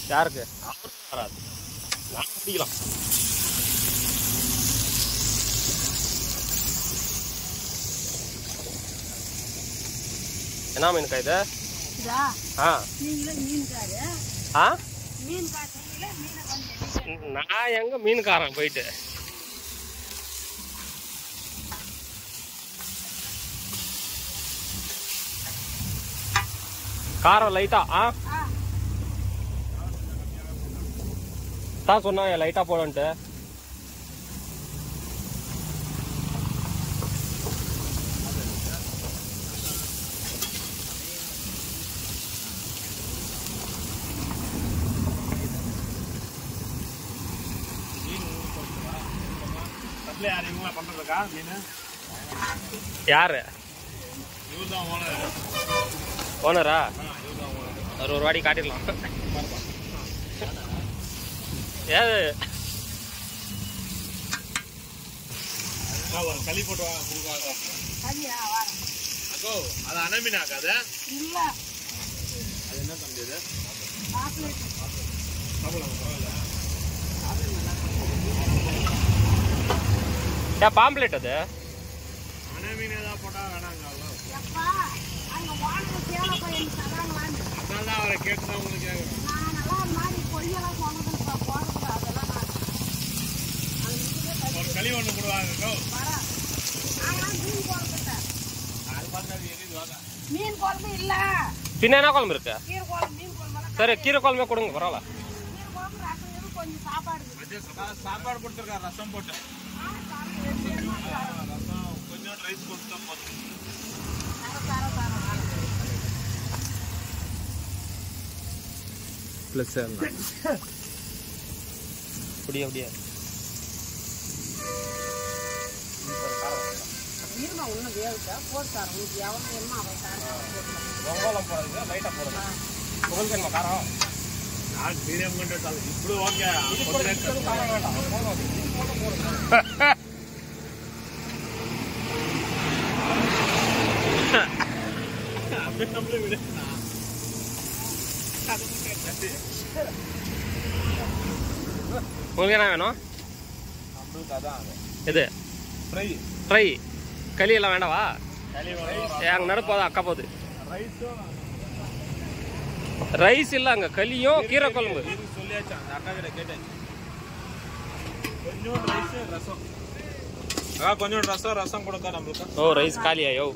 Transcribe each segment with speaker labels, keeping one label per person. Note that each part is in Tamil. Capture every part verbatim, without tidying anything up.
Speaker 1: யாருக்கு வராது, நான் பிடிக்கலாம். என்ன மீனுக்கா இது? நான் எங்க மீன்காரன் போயிட்டு காரம் லைட்டா தான் சொன்னாங்க லைட்டா போடன்ட்டு. யாரு ஓனரா? ஒரு ஒரு வாடி காட்டிடலாம். ஏது களி போட்டு அது அனமீனாக்காது. அது என்ன தம்பி? அது பாம்ப்ளேட். அது அனமீனதான் போட்டா வேணாங்க. அதான் அவரை கேட்டுதான் உங்களுக்கு கேட்குறேன். ஒரு களி ஒண்ணு போடுவாங்க. மீன் குழம்பு இல்ல, பின்ன என்ன குழம்பு இருக்கு? சரி, கீரை குழம்பே கொடுங்க, பரவாயில்ல. சாப்பாடு கொடுத்துருக்கா, ரசம் போட்டு கொஞ்சம் ரைஸ் கொடுத்தா போதும். பிளஸ் அப்படியே அப்படியே ஒன்றும் வேவுக்கா போட்டார். உங்களுக்கு எவ்வளோ வேணுமோ அவன் வெங்காயம் போடுறது லைட்டாக போடுறது. உங்களுக்கு வேணுமா காரம்? நான் மீடியம் கண்டால் இப்படி ஓகே. காரம் வேண்டாம், அப்படியே நம்மளே விட. உங்களுக்கு என்ன வேணும்? எது? ஃப்ரை. ஃப்ரை களி எல்லாம் வேண்டாவா? அங்கே நடுப்போதா அக்கா போகுது. ரைஸ் இல்லை, அங்கே களியும் கீரை குழம்பு. கொஞ்சம் ரசம் ரசம் கொடுக்க நம்மளுக்கு. ஓ, ரைஸ் காலியாயோ?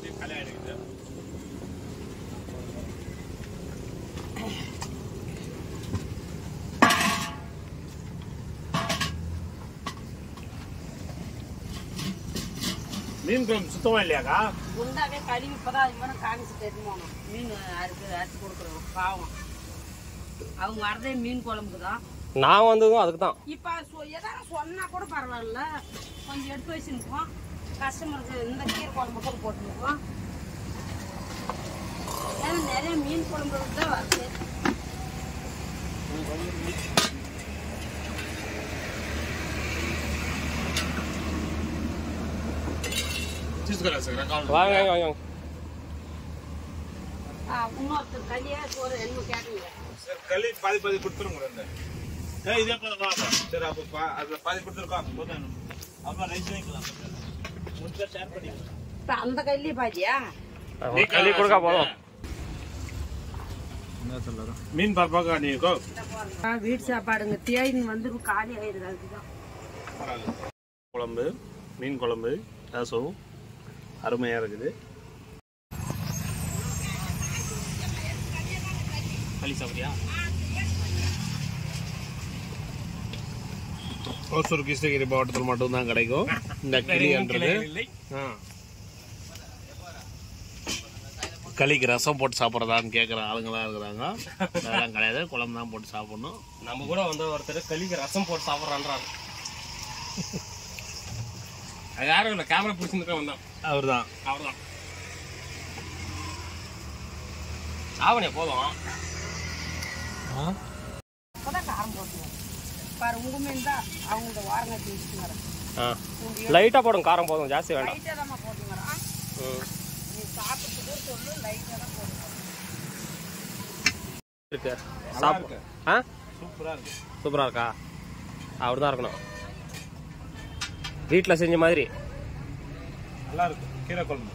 Speaker 1: மீன் குழம்பு சுத்தமா இல்லையாக்கா? குண்டாவே கழுவி இப்பதான் இவனை காமிச்சு தெரியுமோனோ. மீன் அறுத்து அறுத்து கொடுக்குறோம். பாவம், அவங்க வரதே மீன் குழம்புக்கு தான். நான் வந்ததும் அதுக்கு தான். இப்ப ஏதாவது சொன்னா கூட பரவாயில்ல, கொஞ்சம் எடுத்து வச்சுருக்கோம். கஸ்டமருக்கு இந்த கீரை குழம்பு கூட போட்டுருக்கோம். ஏன்னா நிறைய மீன் குழம்பு தான் வருது. வாங்க வாங்க. இன்னொருத்தர் களியா சோறு என்ன கேட்டீங்க? களி பாதி பாதி கொடுத்துருங்க. இதே போதும். சரி, அப்போ அதுல பாதி கொடுத்துருக்கோம். போதும். அப்புறம் ரைஸ் வைக்கலாம். முடிச்சா ஷேர் பண்ணிக்கலாம். அந்த களி பாதியா? நீ களி கொடுக்க போதும். என்ன சொல்ற? மீன் பரப்பாக்கா நீக்கோ. வீட்டு சாப்பாடுங்க தேயின்னு வந்து காலி ஆயிடுது. அதுதான் குழம்பு, மீன் குழம்பு, ரசம் அருமையா இருக்குது. களி சாப்பிட்டியா? ஓசூர் கிருஷ்ணகிரி மாவட்டத்தில் மட்டும்தான் கிடைக்கும் இந்த களின்றது. களிக்கு ரசம் போட்டு சாப்பிட்றதான்னு கேட்குற ஆளுங்களாம் இருக்கிறாங்க. அதெல்லாம் கிடையாது, குழம்பு தான் போட்டு சாப்பிடணும். நம்ம கூட வந்து ஒருத்தர் களிக்கு ரசம் போட்டு சாப்பிட்றான்றாரு. அது யாரும் இல்லை, கேமரா பிடிச்சிருக்க வந்தான். அவர் தான் அவர் தான் சாவணியா போதும். லைட்டா போடும், காரம் போதும், ஜாஸ்தி வேண்டாம். இருக்கு சாப்பிட்டு
Speaker 2: சூப்பரா இருக்கு.
Speaker 3: சூப்பரா இருக்கா? அப்படிதான் இருக்கணும். வீட்டில் செஞ்ச மாதிரி
Speaker 2: நல்லா இருக்கு. கீரை குழம்பு.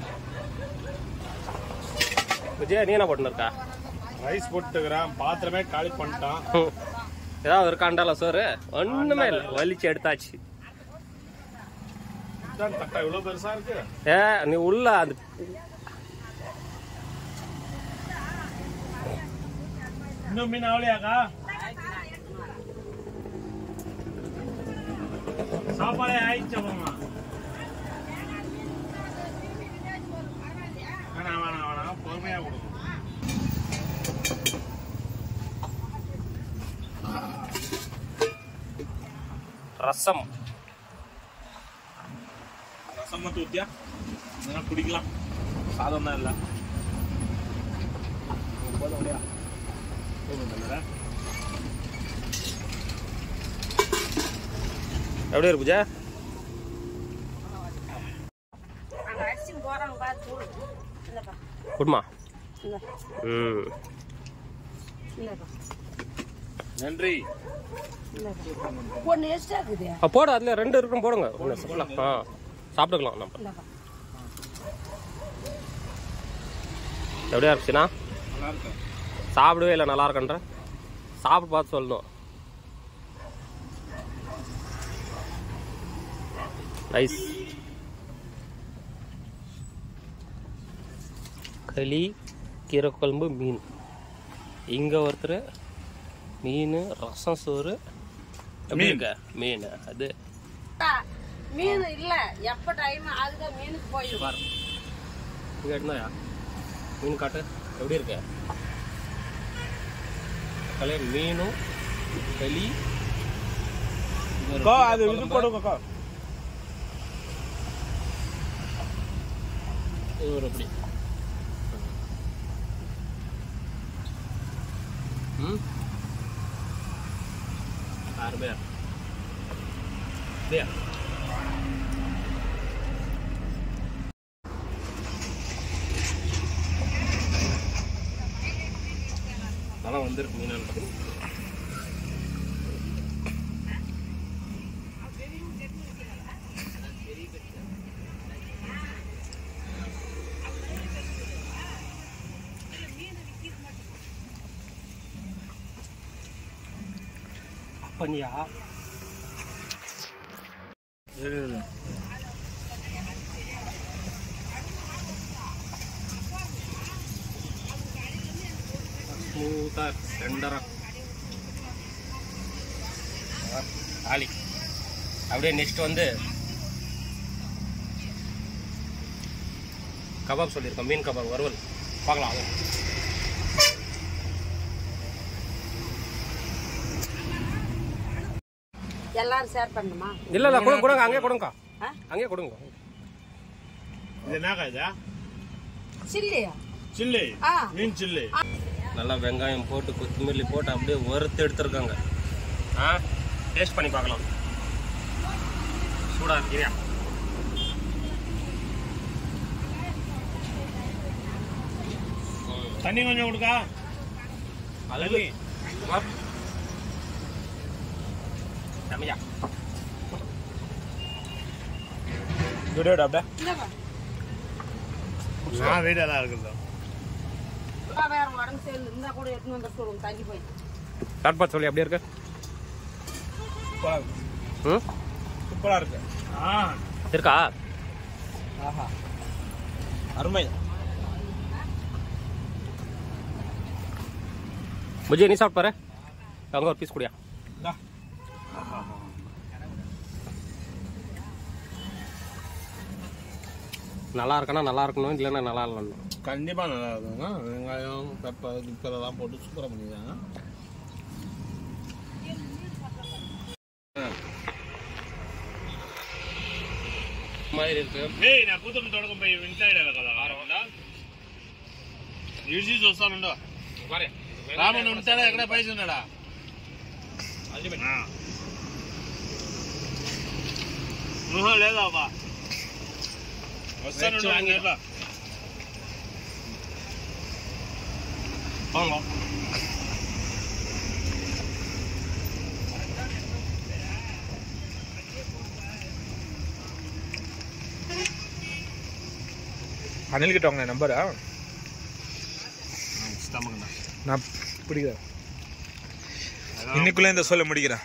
Speaker 3: விஜய், நீ என்ன போட்டுன்னு இருக்கா?
Speaker 2: ரைஸ் போட்டுக்கிறேன். பாத்திரமே காலி பண்ணிட்டான்.
Speaker 3: ஏதாவது இருக்காண்டால சோறு? ஒண்ணுமே இல்லை, வலிச்சு எடுத்தாச்சு.
Speaker 2: தட்டா இவ்வளவு பெருசா இருக்கு.
Speaker 3: ஏ நீ உள்ள அந்த
Speaker 2: இன்னும் மீன் ஆவலையாக்கா? சாப்பாடே ஆயிடுச்சு. போமா வேணாம் வேணாம் வேணாம், பொறுமையா கொடுக்கும்.
Speaker 3: ரசம்
Speaker 2: ரசம் மட்டும் ஊத்தியா குடிக்கலாம். சாதம் தான் இல்ல. போதும் இல்லையா?
Speaker 3: எப்படி இருக்கு பூஜா? குட்மா. ம்
Speaker 2: நன்றி.
Speaker 3: போடு, அதுல ரெண்டு இருக்கும், போடுங்க. ஆ சாப்பிட்டுக்கலாம் நம்ம. எப்படியா இருந்துச்சுண்ணா?
Speaker 2: நல்லா இருக்கு.
Speaker 3: சாப்பிடவே இல்லை, நல்லா இருக்குன்ற. சாப்பிட்டு பார்த்து சொல்லணும். நைஸ். களி, கீரை குழம்பு, மீன். இங்கே ஒருத்தர் மீன், ரசம், சோறு. மீன் மீன் அது
Speaker 1: மீன் இல்ல. எப்ப டைம் அதுதான் மீனுக்கு போயிடும்.
Speaker 3: இங்க இருந்தாயா மீன் காட்டு. எப்படி இருக்கு? கலை மீனும் களி.
Speaker 2: அது இது போடுங்க.
Speaker 3: இது ஒரு எப்படி? ம் அருமையா இல்லையா? நல்லா வந்துருக்கு மீன். பண்ணியா ஸ்மூத்தா டெண்டரா ஆலி. அப்படியே நெக்ஸ்ட் வந்து கபாப் சொல்லியிருக்கோம். மீன் கபாப் வறுவல் பார்க்கலாம்.
Speaker 1: எல்லாரும் ஷேர் பண்ணுமா?
Speaker 3: இல்ல இல்ல கொடுங்க கொடுங்க, அங்கே கொடுங்க, அங்கே கொடுங்க.
Speaker 2: இது என்னக்கா? இது
Speaker 1: சில்லியா?
Speaker 2: சில்லி, மீன் சில்லி.
Speaker 3: நல்லா வெங்காயம் போட்டு கொத்தமல்லி போட்டு அப்படியே வறுத்து எடுத்துருக்காங்க. ஆ டேஸ்ட் பண்ணி பார்க்கலாம். சூடா இருக்கியா?
Speaker 2: தண்ணி கொஞ்சம் கொடுக்கா.
Speaker 3: அது தமிழா
Speaker 2: வீடியோட அப்படியே நான் வீடியோ தான் இருக்குது.
Speaker 1: வேற உடம்பு சேர்ந்து இருந்தா கூட எடுத்துன்னு வந்து சொல்லுங்க. தங்கி போய்
Speaker 3: சாப்பிட்டு சொல்லி அப்படியே இருக்கு. ம்
Speaker 2: சூப்பரா இருக்கு. ஆ
Speaker 3: இருக்கா?
Speaker 2: ஆஹா அருமை.
Speaker 3: முஜே நீ சாப்பிட்டு பாரு. அங்கே ஒரு பீஸ் குடியா. நல்லா இருக்கனா நல்லா இருக்கணும், இல்லைன்னா நல்லா இல்லைன்னு.
Speaker 2: கண்டிப்பா நல்லா இருக்குங்க. வெங்காயம், பெப்பர், கிப்பர் எல்லாம் போட்டு சூப்பரா பண்ணிருக்காங்க.
Speaker 3: மாதிரி இருக்கு.
Speaker 2: ஏய் நான் கூத்தம் தொடக்கம் போய் இன்சைட் இருக்கதா ஆரம்படா. యూజీ చూస్తానుండు.
Speaker 3: మరి
Speaker 2: రామన్ ఉంటాడా ఎక్కడ పైస ఉన్నాడా?
Speaker 3: అల్టిమేట్.
Speaker 2: నువ్వు లేదా బా. వస్తానుండు అంగేలా.
Speaker 3: పోంగో.
Speaker 4: அனில் கிட்ட வாங்க நம்பரா நான் பிடிக்கிறேன் இன்னைக்குள்ள இந்த சொல்ல முடிக்கிறேன்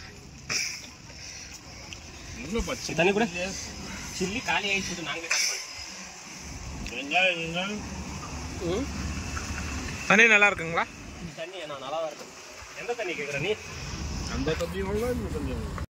Speaker 3: தண்ணி கூட சில்லி காலி ஆயிடுச்சு நாங்களே கட் பண்ணோம்.
Speaker 2: வெங்காயம் வெங்காயம்
Speaker 4: தண்ணி நல்லா இருக்குங்களா?
Speaker 3: தண்ணி நான் நல்லா தான் இருக்கும். எந்த தண்ணி கேட்குற நீ?
Speaker 2: அந்த தண்ணி இந்த தண்ணி